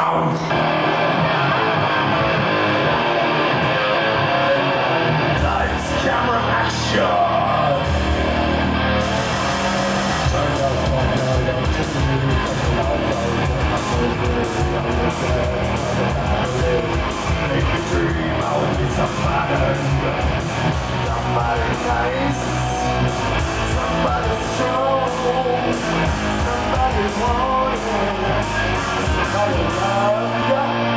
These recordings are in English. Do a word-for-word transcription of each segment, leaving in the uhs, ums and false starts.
sound. Lights, camera, action. Make me dream, I'll be somebody. Somebody nice. Somebody strong. Somebody wanted. Somebody love ya.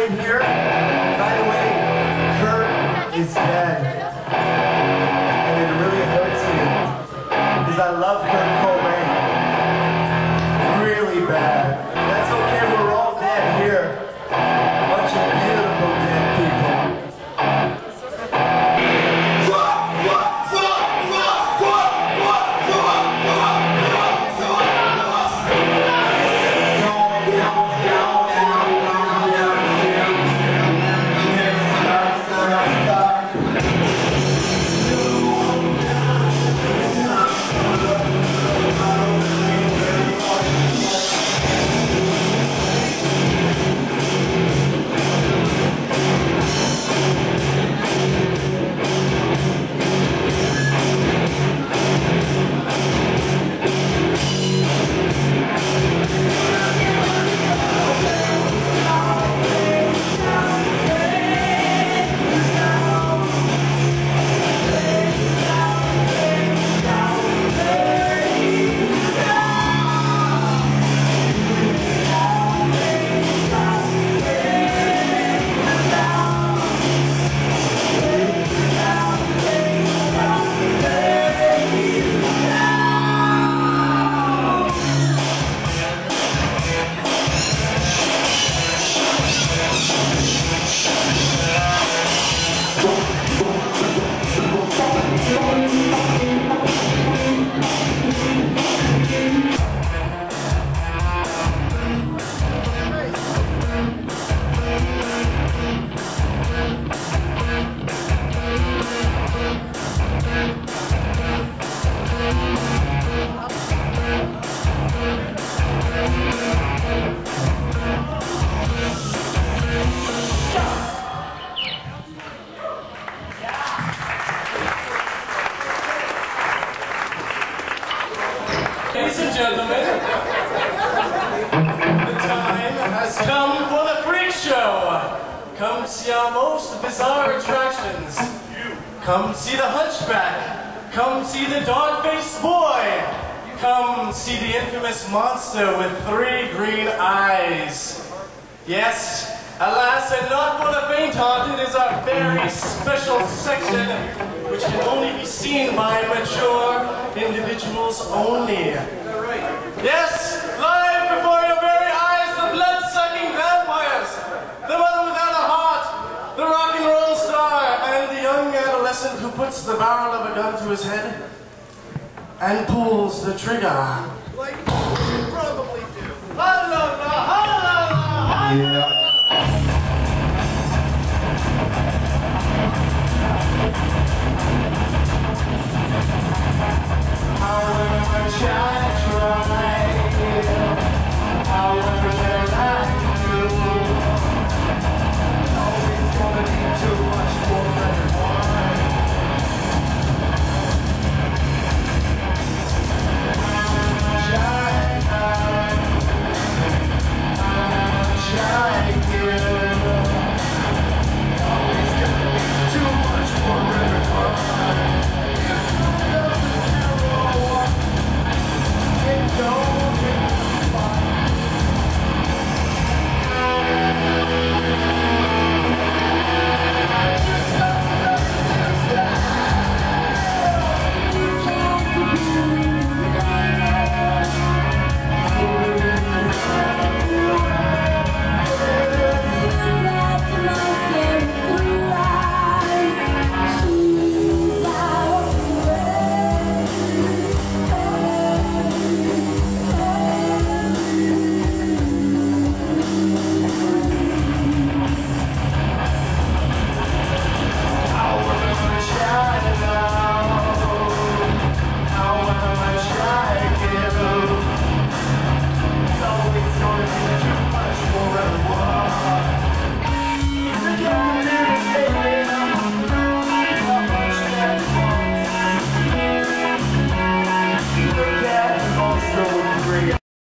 wave here. By the way, Kurt is dead. And it really hurts me. Because I love Kurt Cobain. Really bad. That's okay, we're all dead here. A bunch of beautiful dead people. Ladies and gentlemen, the time has come for the freak show. Come see our most bizarre attractions. Come see the hunchback. Come see the dog-faced boy. Come see the infamous monster with three green eyes. Yes, alas, and not for the faint-hearted is our very special section, which can only be seen by mature individuals only. Yes, live before your very eyes, the blood-sucking vampires, the mother without a heart, the rock and roll star, and the young adolescent who puts the barrel of a gun to his head and pulls the trigger. Like you probably do. Hello, hello, hello. Yeah.